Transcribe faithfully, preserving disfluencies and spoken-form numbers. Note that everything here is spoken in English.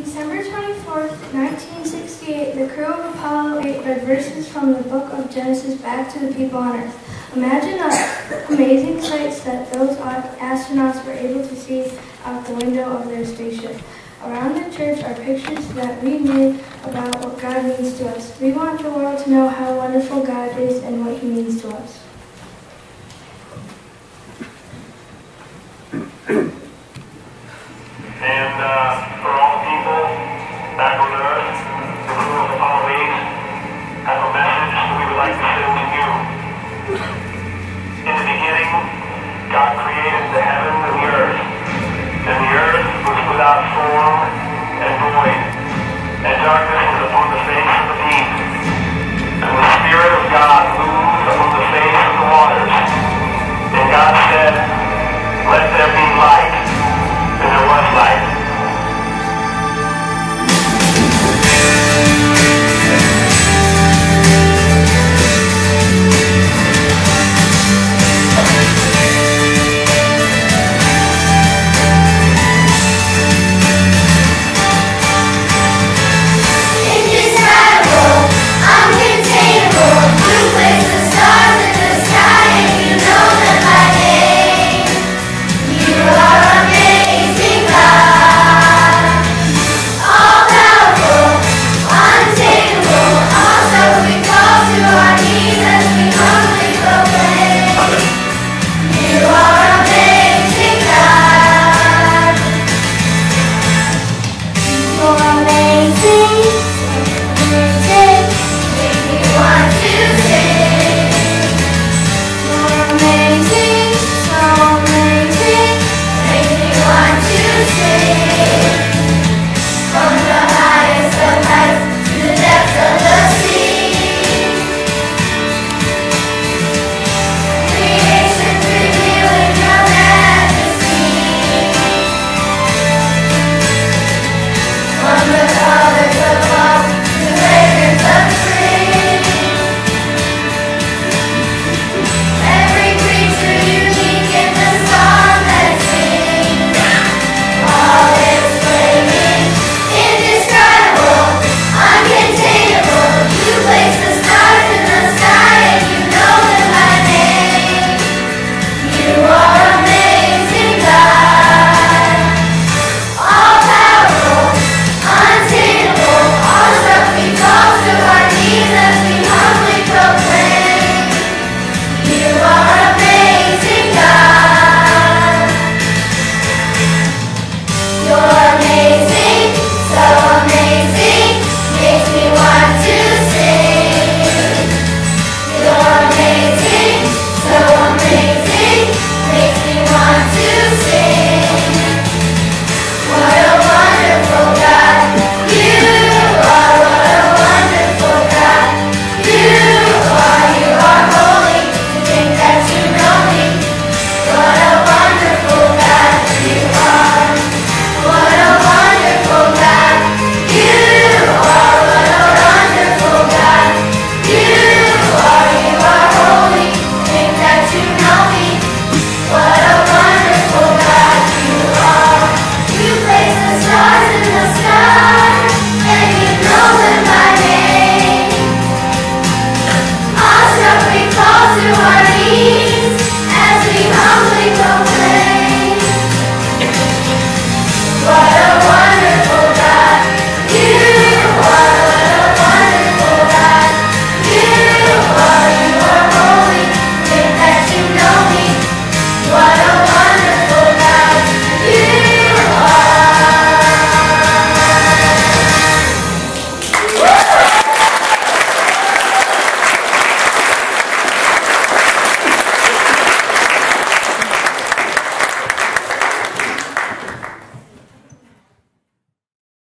December twenty-fourth, nineteen sixty-eight, the crew of Apollo eight read verses from the book of Genesis back to the people on Earth. Imagine the amazing sights that those astronauts were able to see out the window of their spaceship. Around the church are pictures that we made about what God means to us. We want the world to know how wonderful God is and what He means to us. And uh, for all the people back on Earth, the crew of Apollo eight have a message that we would like to send to you. In the beginning, God created the heaven and the earth, and the earth was without form and void, and darkness was upon the face of the deep, and the Spirit of God moved upon the face of the waters. And God said, "Let there be light," and there was light.